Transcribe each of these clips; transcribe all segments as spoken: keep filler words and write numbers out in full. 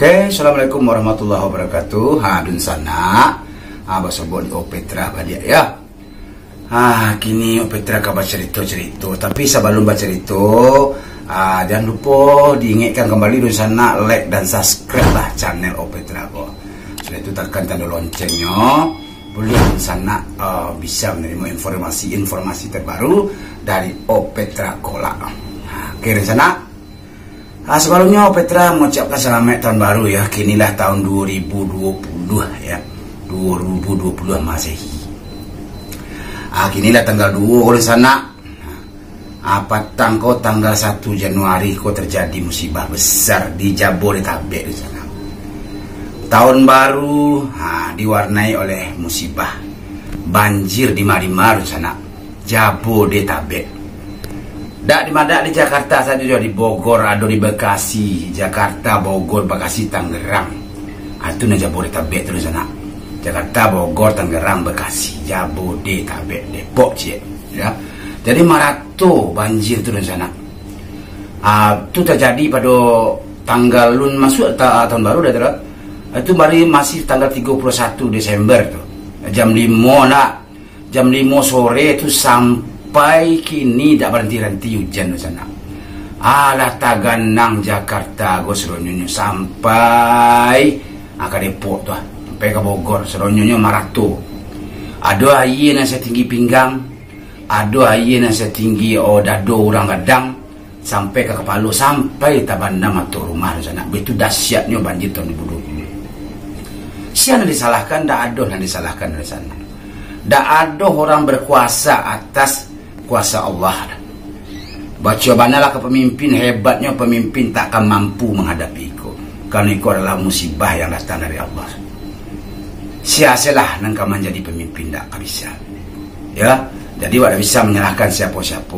Oke, assalamualaikum warahmatullahi wabarakatuh. Hadun sana, abah sobon Opetra badia ya. Ah, kini Opetra kabar cerita-cerita. Tapi sebelum baca cerita, ah, jangan lupa diingatkan kembali dun sana like dan subscribe lah channel Opetra kok. Setelah itu tekan tanda loncengnya. Boleh dun sana uh, bisa menerima informasi-informasi terbaru dari Opetra Kola. Ah, oke, dun sana. Nah, sebelumnya Opetra mengucapkan selamat tahun baru ya. Kinilah tahun dua ribu dua puluh ya. dua ribu dua puluh Masehi. Ah, kinilah tanggal dua oleh sana. Apa tangko tanggal satu Januari kok terjadi musibah besar di Jabodetabek di sana. Tahun baru ha, diwarnai oleh musibah banjir di Marimar di sana. Jabodetabek. Dak di mana di Jakarta saja, di Bogor, ada di Bekasi, Jakarta, Bogor, Bekasi, Tangerang. Itu na Jabodetabek terus sana. Jakarta, Bogor, Tangerang, Bekasi, Jabodetabek, Depok cie. Ya. Jadi marato banjir terus sana. Ah, itu terjadi pada tanggal lun masuk ta, tahun baru dah terus. Itu baru masih tanggal tiga puluh satu Desember tu. Jam lima nak. Jam lima sore itu sampai sampai kini tak berhenti-henti hujan di sana. Alah taganang Jakarta go seronyonya sampai ke Depok tu, sampai ke Bogor seronyonya marato. Ada air yang setinggi pinggang, ada air yang setinggi oh dado orang kadang, sampai ke kepala, sampai tabandam atau rumah di sana. Begitu dahsyatnya banjir tahun dua ribu dua puluh. Siapa disalahkan? Tak ada yang disalahkan di sana. Tak ada orang berkuasa atas kuasa Allah. Baca banalah ke pemimpin, hebatnya pemimpin takkan mampu menghadapi itu. Karena itu adalah musibah yang datang dari Allah. Sia-sialah nangka menjadi pemimpin, tak bisa. Ya, jadi tidak bisa menyalahkan siapa-siapa.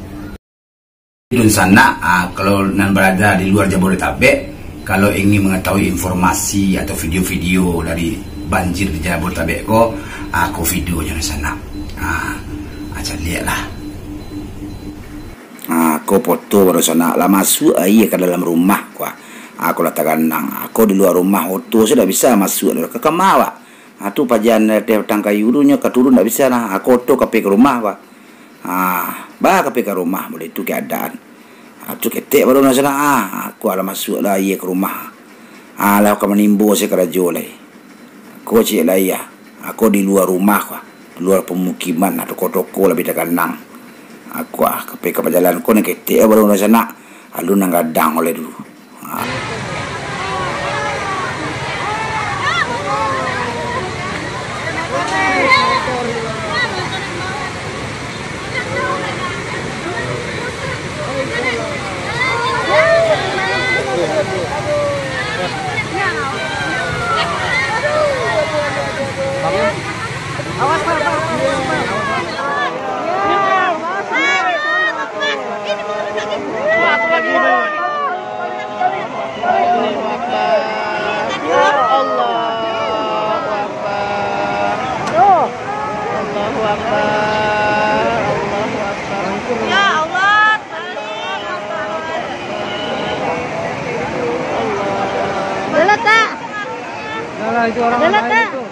Di sana, ah, kalau nan berada di luar Jabodetabek, kalau ingin mengetahui informasi atau video-video dari banjir di Jabodetabek kok, aku videonya di sana. Ah, aja lihatlah. Aku foto baru sana lah masuk air ke dalam rumah ku. Aku lah taganang. Aku di luar rumah foto sudah bisa masuk ke kamar wak. Atu pajan teh tang kayu dunya ke turun tak bisa lah. Aku foto ke ke rumah wak. Ah, bah ke ke rumah boleh tu keadaan. Atu ketek baru nak sana. Ah, aku lah masuk lah air ke rumah. Ah, lah aku menimbu saya kerajo lai. Aku cik lah ya. Aku di luar rumah ku. Di luar pemukiman atau toko-toko lebih taganang. Aku ah ke ke jalan ko nak ketek baru nak sana. Alun nang gadang oleh dulu. Ha. Awas Pak. Itu orang lain itu.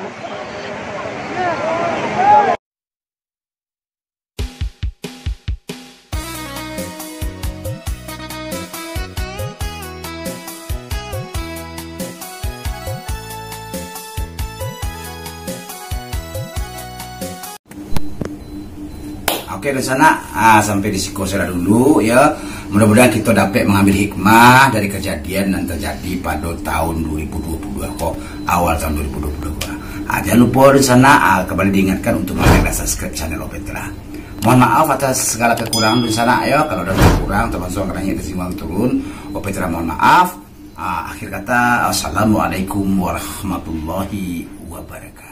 Oke, di sana ah, sampai di siku saya dulu ya. Mudah-mudahan kita dapat mengambil hikmah dari kejadian yang terjadi pada tahun dua ribu dua puluh dua kok, awal tahun dua ribu dua puluh dua. Ah, jangan lupa di sana ah, kembali diingatkan untuk like dan subscribe channel Opetra. Mohon maaf atas segala kekurangan di sana ya. Kalau ada kurang termasuk karena kesimpulan turun, Opetra mohon maaf. Ah, akhir kata, assalamualaikum warahmatullahi wabarakatuh.